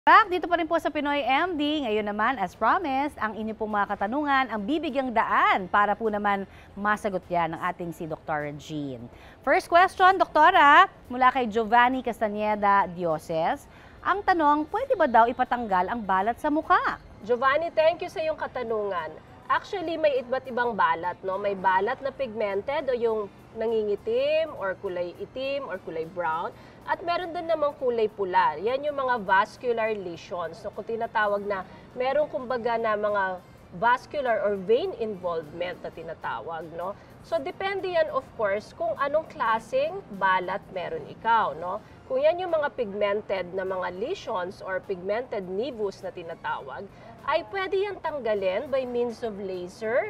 Back dito pa rin po sa Pinoy MD. Ngayon naman, as promised, ang inyo pong mga katanungan ang bibigyang daan para po naman masagot yan ng ating si Dr. Jean. First question, Doktora, mula kay Giovanni Castaneda Dioses. Ang tanong, pwede ba daw ipatanggal ang balat sa mukha? Giovanni, thank you sa iyong katanungan. Actually, may iba't ibang balat, no? May balat na pigmented o yung nangingitim or kulay itim or kulay brown. At meron din namang kulay pula. Yan yung mga vascular lesions. So kung tinatawag na meron kumbaga na mga vascular or vein involvement na tinatawag, no? So depende yan of course kung anong klaseng balat meron ikaw, no? Kung yan yung mga pigmented na mga lesions or pigmented nevus na tinatawag, ay pwede yan tanggalin by means of laser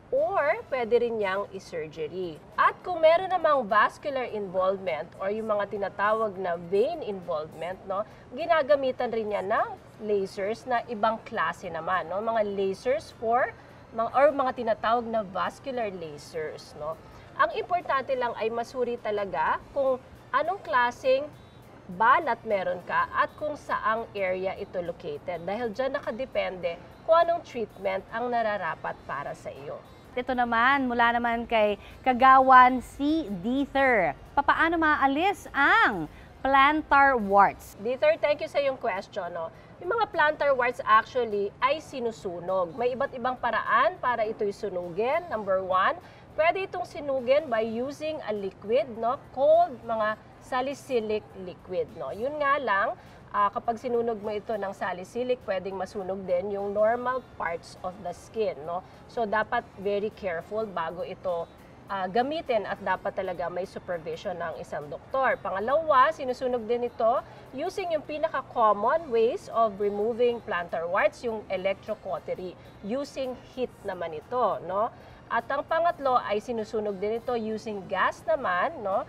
or pwede rin niyang i-surgery. At kung meron namang vascular involvement or yung mga tinatawag na vein involvement, no, ginagamitan rin niya ng lasers na ibang klase naman, no, mga lasers for mga tinatawag na vascular lasers, no. Ang importante lang ay masuri talaga kung anong klaseng balat meron ka at kung saang area ito located. Dahil dyan nakadepende kung anong treatment ang nararapat para sa iyo. Ito naman, mula naman kay Kagawan C. Dither. Papaano maalis ang plantar warts? Dither, thank you sa iyong question. No? Yung mga plantar warts actually ay sinusunog. May iba't ibang paraan para ito'y sunugin. Number one, pwede itong sinugin by using a liquid, no, called mga salicylic liquid. No? Yun nga lang, kapag sinunog mo ito ng salicylic, pwedeng masunog din yung normal parts of the skin. No? So dapat very careful bago ito gamitin at dapat talaga may supervision ng isang doktor. Pangalawa, sinusunog din ito using yung pinaka-common ways of removing plantar warts, yung electrocautery, using heat naman ito. No? At ang pangatlo ay sinusunog din ito using gas naman, no?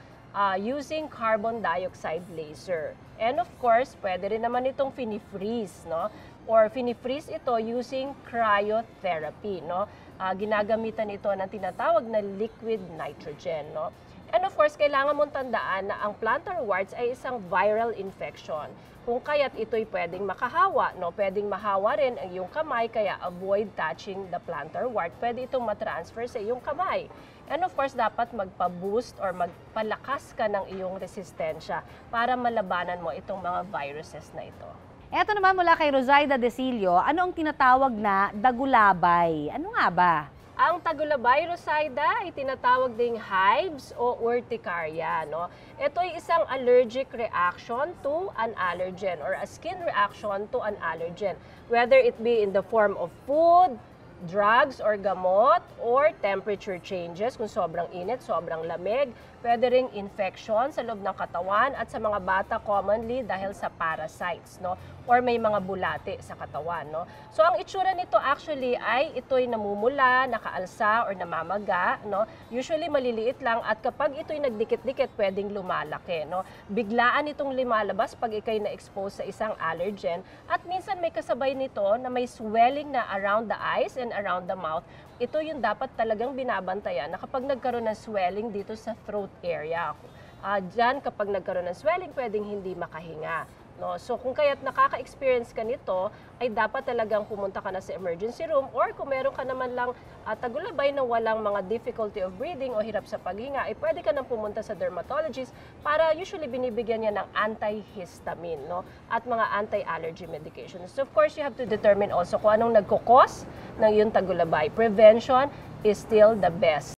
Using carbon dioxide laser. And of course, pwede rin naman itong finifreeze, no? Or finifreeze ito using cryotherapy, no? Ginagamitan ito ng tinatawag na liquid nitrogen, no? And of course, kailangan mong tandaan na ang plantar warts ay isang viral infection. Kung kaya't ito'y pwedeng makahawa, no? Pwedeng mahawa rin ang iyong kamay, kaya avoid touching the plantar wart. Pwede itong matransfer sa iyong kamay. And of course, dapat magpa-boost or magpalakas ka ng iyong resistensya para malabanan mo itong mga viruses na ito. Ito naman mula kay Rosaida Decilio, ano ang tinatawag na dagulabay? Ano nga ba? Ang tagulabay, Rosaida, ay tinatawag ding hives o urticaria. No? Ito ay isang allergic reaction to an allergen or a skin reaction to an allergen. Whether it be in the form of food, drugs or gamot, or temperature changes, kung sobrang init, sobrang lamig, pwede ring infection sa loob ng katawan at sa mga bata commonly dahil sa parasites, no? Or may mga bulate sa katawan, no? So ang itsura nito actually ay ito'y namumula, nakaalsa or namamaga, no? Usually maliliit lang at kapag ito'y nagdikit-dikit pwedeng lumalaki, no? Biglaan itong lumalabas pag ikay na-expose sa isang allergen at minsan may kasabay nito na may swelling na around the eyes and around the mouth. Ito yung dapat talagang binabantayan na kapag nagkaroon ng swelling dito sa throat area. Diyan kapag nagkaroon ng swelling, pwedeng hindi makahinga. No? So kung kaya't nakaka-experience ka nito, ay dapat talagang pumunta ka na sa emergency room or kung meron ka naman lang tagulabay na walang mga difficulty of breathing o hirap sa paghinga, ay pwede ka nang pumunta sa dermatologist para usually binibigyan niya ng antihistamine, no? At mga anti-allergy medications. So of course, you have to determine also kung anong nagkukos ng yung tagulabay. Prevention is still the best.